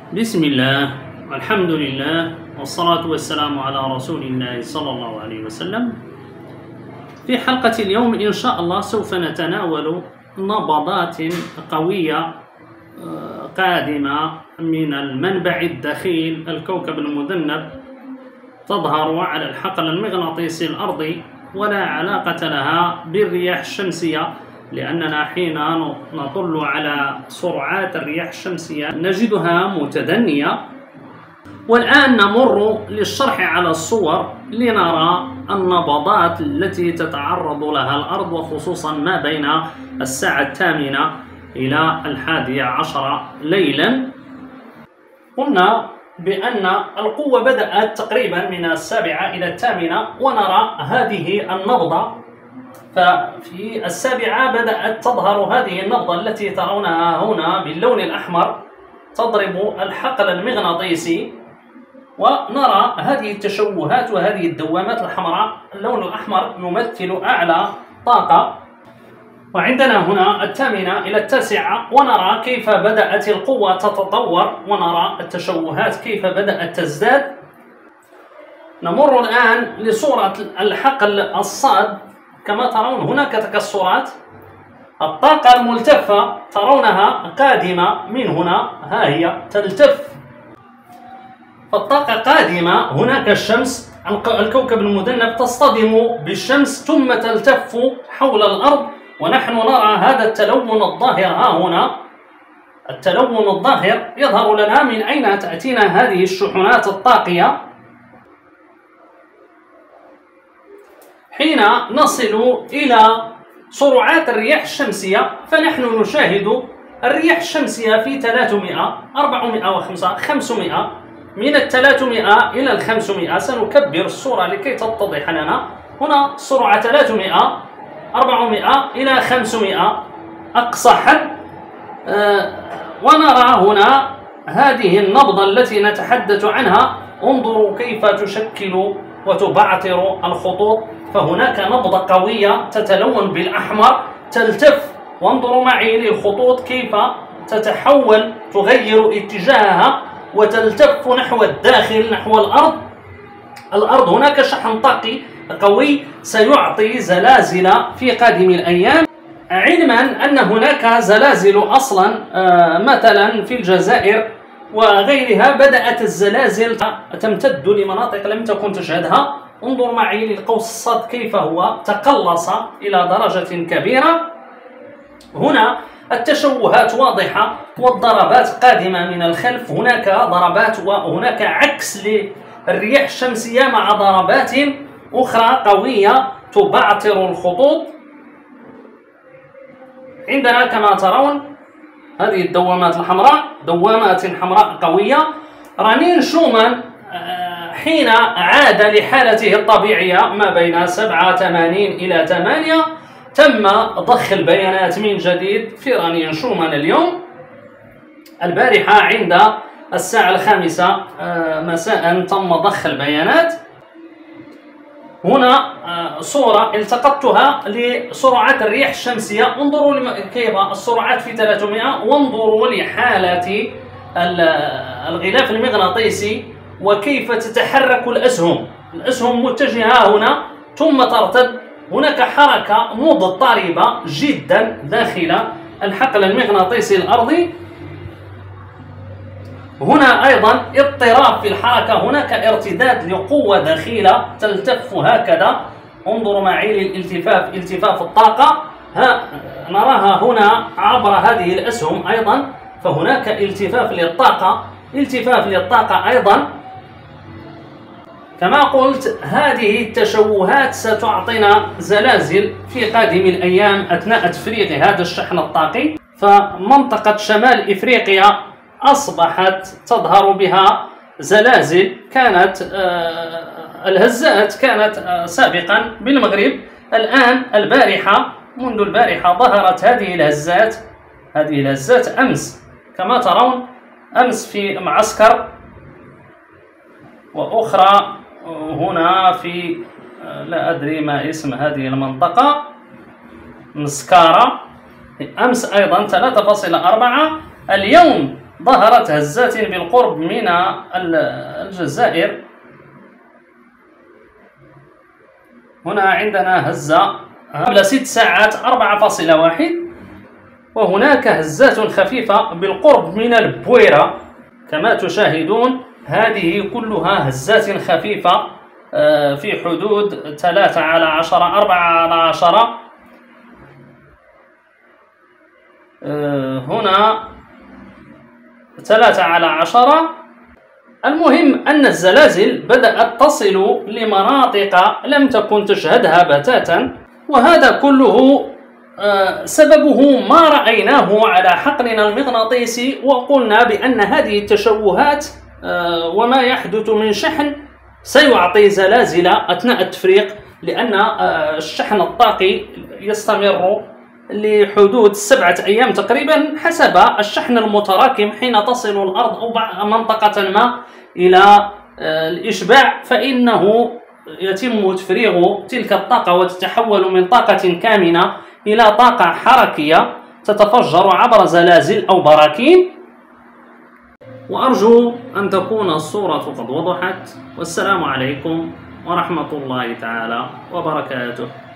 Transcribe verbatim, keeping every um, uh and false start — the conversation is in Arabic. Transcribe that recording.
بسم الله والحمد لله والصلاة والسلام على رسول الله صلى الله عليه وسلم. في حلقة اليوم إن شاء الله سوف نتناول نبضات قوية قادمة من المنبع الدخيل الكوكب المذنب، تظهر على الحقل المغناطيسي الأرضي ولا علاقة لها بالرياح الشمسية، لأننا حين نطل على سرعات الرياح الشمسية نجدها متدنية. والآن نمر للشرح على الصور لنرى النبضات التي تتعرض لها الأرض، وخصوصا ما بين الساعة الثامنة إلى الحادية عشرة ليلا. قلنا بأن القوة بدأت تقريبا من السابعة إلى الثامنة، ونرى هذه النبضة. ففي السابعة بدأت تظهر هذه النبضة التي ترونها هنا باللون الأحمر، تضرب الحقل المغناطيسي، ونرى هذه التشوهات وهذه الدوامات الحمراء. اللون الأحمر يمثل أعلى طاقة. وعندنا هنا الثامنة إلى التاسعة، ونرى كيف بدأت القوة تتطور، ونرى التشوهات كيف بدأت تزداد. نمر الآن لصورة الحقل الصاد. كما ترون هناك تكسرات، الطاقة الملتفة ترونها قادمة من هنا، ها هي تلتف، فالطاقة قادمة. هناك الشمس، الكوكب المذنب تصطدم بالشمس ثم تلتف حول الأرض، ونحن نرى هذا التلون الظاهر. ها هنا التلون الظاهر يظهر لنا من أين تأتينا هذه الشحنات الطاقية. حين نصل إلى سرعات الرياح الشمسية فنحن نشاهد الرياح الشمسية في ثلاثمائة، أربعمائة وخمسة، خمسمائة. من الثلاثمائة إلى الخمسمائة سنكبر الصورة لكي تتضح لنا. هنا سرعة ثلاثمائة، أربعمائة إلى خمسمائة أقصى حد. آه ونرى هنا هذه النبضة التي نتحدث عنها. انظروا كيف تشكل وتبعثر الخطوط، فهناك نبضة قوية تتلون بالأحمر تلتف، وانظروا معي للخطوط كيف تتحول، تغير اتجاهها وتلتف نحو الداخل، نحو الأرض. الأرض هناك شحن طاقي قوي سيعطي زلازل في قادم الأيام، علما أن هناك زلازل أصلا مثلا في الجزائر وغيرها بدأت الزلازل تمتد لمناطق لم تكن تشهدها. انظر معي للقوس الصاد كيف هو تقلص إلى درجة كبيرة. هنا التشوهات واضحة والضربات قادمة من الخلف. هناك ضربات وهناك عكس للرياح الشمسية مع ضربات أخرى قوية تبعثر الخطوط. عندنا كما ترون هذه الدوامات الحمراء، دوامات حمراء قوية. رنين شومان حين عاد لحالته الطبيعية ما بين سبعة وثمانين إلى ثمانية تم ضخ البيانات من جديد في رنين شومان اليوم. البارحة عند الساعة الخامسة مساء تم ضخ البيانات. هنا صورة التقطتها لسرعات الرياح الشمسية. انظروا كيف السرعات في ثلاثمائة، وانظروا لحالة الغلاف المغناطيسي وكيف تتحرك الأسهم. الأسهم متجهة هنا ثم ترتد. هناك حركة مضطربة جدا داخل الحقل المغناطيسي الأرضي. هنا أيضا اضطراب في الحركة، هناك ارتداد لقوة دخيلة تلتف هكذا. انظروا معي للالتفاف، التفاف الطاقة. ها نراها هنا عبر هذه الأسهم أيضا، فهناك التفاف للطاقة، التفاف للطاقة أيضا. كما قلت هذه التشوهات ستعطينا زلازل في قادم الأيام أثناء تفريغ هذا الشحن الطاقي. فمنطقة شمال إفريقيا أصبحت تظهر بها زلازل. كانت آه الهزات كانت آه سابقا بالمغرب، الآن البارحة منذ البارحة ظهرت هذه الهزات. هذه الهزات أمس كما ترون، أمس في معسكر، وأخرى هنا في آه لا أدري ما اسم هذه المنطقة، مسكارة. أمس أيضا ثلاثة فاصلة أربعة. اليوم ظهرت هزات بالقرب من الجزائر. هنا عندنا هزة قبل ست ساعات أربعة فاصلة واحد، وهناك هزات خفيفة بالقرب من البويرة كما تشاهدون. هذه كلها هزات خفيفة في حدود ثلاثة على عشرة أربعة على عشرة. هنا ثلاثة على عشرة. المهم أن الزلازل بدأت تصل لمناطق لم تكن تشهدها بتاتا، وهذا كله سببه ما رأيناه على حقلنا المغناطيسي، وقلنا بأن هذه التشوهات وما يحدث من شحن سيعطي زلازل أثناء التفريق، لأن الشحن الطاقي يستمر لحدود سبعة أيام تقريبا حسب الشحن المتراكم. حين تصل الأرض أو منطقة ما إلى الإشباع فإنه يتم تفريغ تلك الطاقة وتتحول من طاقة كامنة إلى طاقة حركية تتفجر عبر زلازل أو براكين. وأرجو أن تكون الصورة قد وضحت، والسلام عليكم ورحمة الله تعالى وبركاته.